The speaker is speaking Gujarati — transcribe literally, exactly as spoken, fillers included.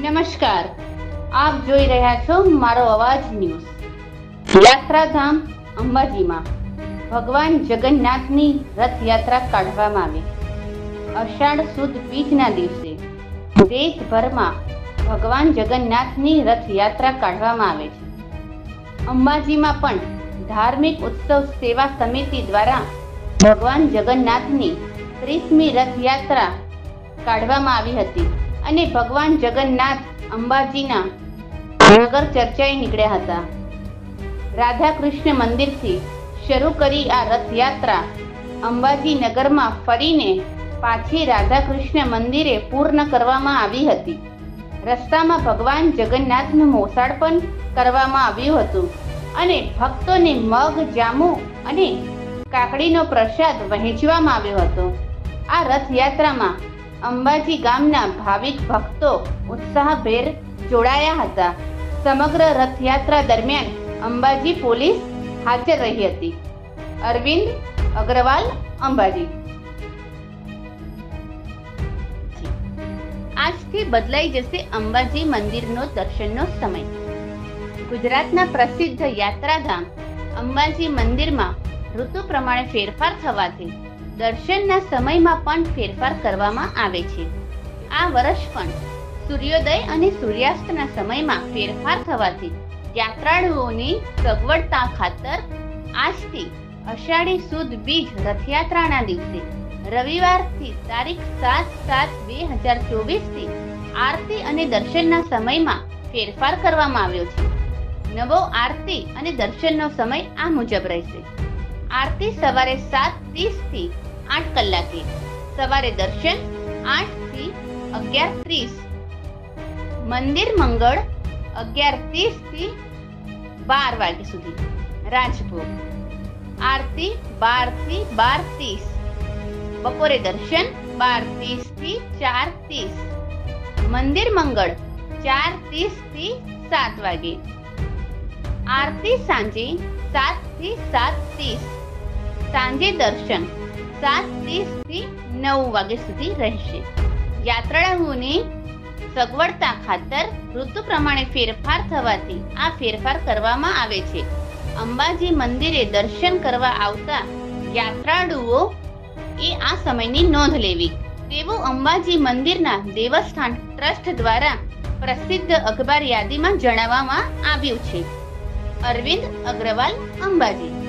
નમસ્કાર, આપ જોઈ રહ્યા છો મારો અવાજ ન્યૂઝ. યાત્રાધામ અંબાજીમાં ભગવાન જગન્નાથની રથયાત્રા કાઢવામાં આવી. અષાઢ સુદ બીજના દિવસે દેશભરમાં ભગવાન જગન્નાથની રથયાત્રા કાઢવામાં આવે છે. અંબાજીમાં પણ ધાર્મિક ઉત્સવ સેવા સમિતિ દ્વારા ભગવાન જગન્નાથની ત્રીસમી રથયાત્રા કાઢવામાં આવી હતી અને ભગવાન જગન્નાથ અંબાજીના નગર ચર્ચાએ નીકળ્યા હતા. રાધા કૃષ્ણ મંદિરથી શરૂ કરી આ રથયાત્રા અંબાજી નગરમાં ફરીને પાછી રાધા કૃષ્ણ મંદિરે પૂર્ણ કરવામાં આવી હતી. રસ્તામાં ભગવાન જગન્નાથનું મોસાળ પણ કરવામાં આવ્યું હતું અને ભક્તોને મગ, જાંબુ અને કાકડીનો પ્રસાદ વહેંચવામાં આવ્યો હતો. આ રથયાત્રામાં અંબાજી ગામના ભાવિક ભક્તો ઉત્સાહભેર જોડાયા હતા. સમગ્ર રથયાત્રા દરમિયાન અંબાજી પોલીસ હાજર રહી હતી. અરવિંદ અગ્રવાલ, અંબાજી. આજથી બદલાઈ જશે અંબાજી મંદિરનો દર્શનનો સમય. ગુજરાતના પ્રસિદ્ધ યાત્રાધામ અંબાજી મંદિરમાં ઋતુ પ્રમાણે ફેરફાર થવાથી દર્શનના સમયમાં પણ ફેરફાર કરવામાં આવે છે. આ વર્ષ પણ સૂર્યોદય અને સૂર્યાસ્તના સમયમાં ફેરફાર થવાથી યાત્રાળુઓની સગવડતા ખાતર આજથી અષાઢી સુદ બીજ રથયાત્રાના દિવસે રવિવારથી તારીખ સાત સાત બે હજાર ચોવીસ થી આરતી અને દર્શનના સમયમાં ફેરફાર કરવામાં આવ્યો છે. નવો આરતી અને દર્શનનો સમય આ મુજબ રહેશે. આરતી સવારે સાત ત્રીસ થી આઠ કલાકે, સવારે દર્શન આઠ થી અગિયાર ત્રીસ, મંદિર મંગળ અગિયાર ત્રીસ થી બાર વાગ્યા સુધી, રાજભોગ આરતી બાર થી બાર ત્રીસ, બપોરે દર્શન બાર ત્રીસ થી ચાર ત્રીસ, મંદિર મંગળ ચાર ત્રીસ થી સાત વાગે, આરતી સાંજે સાત થી સાત ત્રીસ, સાંજે દર્શન સાત ત્રીસ થી નવ વાગ્યા સુધી રહેશે. યાત્રાળુઓની સગવડતા ખાતર ઋતુ પ્રમાણે ફેરફાર થવાથી આ ફેરફાર કરવામાં આવે છે. અંબાજી મંદિરે દર્શન કરવા આવતા યાત્રાળુઓ એ આ સમયની નોંધ લેવી તેવું અંબાજી મંદિરના દેવસ્થાન ટ્રસ્ટ દ્વારા પ્રસિદ્ધ અખબાર યાદીમાં જણાવવામાં આવ્યું છે. અરવિંદ અગ્રવાલ, અંબાજી.